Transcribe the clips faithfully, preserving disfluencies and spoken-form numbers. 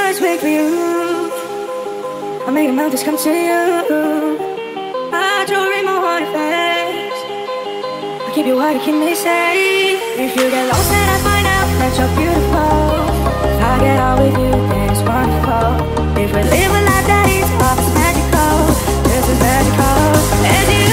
always wait for you. I make mountains come to you. I jewelry, my water face. I keep you water, keep me safe. If you get lost, then I find out that you're beautiful. If I get out with you, then it's wonderful. If we live a life that is off, it's magical. This is magical. As you.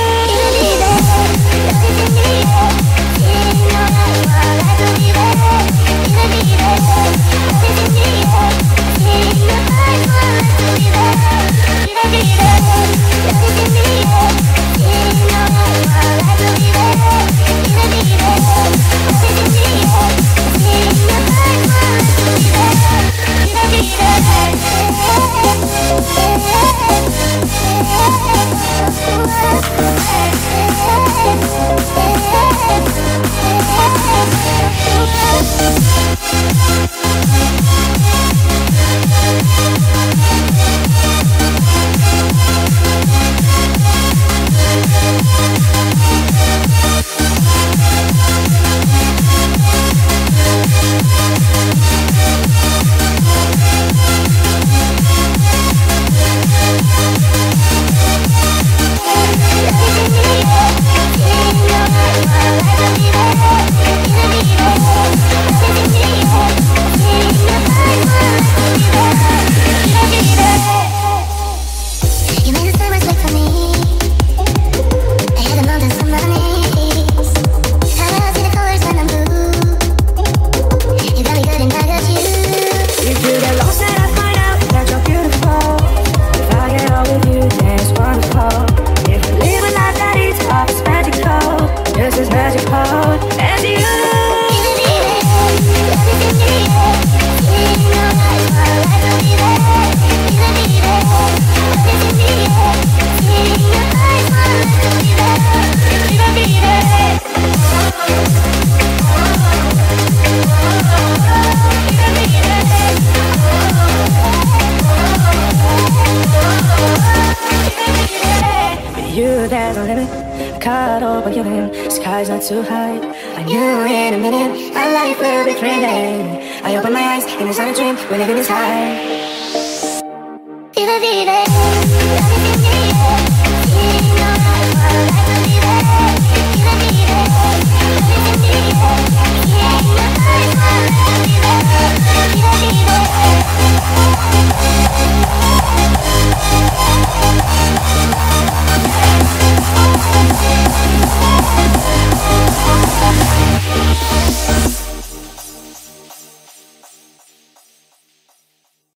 There's no limit, caught up with your hand. Sky's not too high. I knew in a minute our life will be thrilling. I open my eyes and it's not a dream. We're living this high. Viva, viva.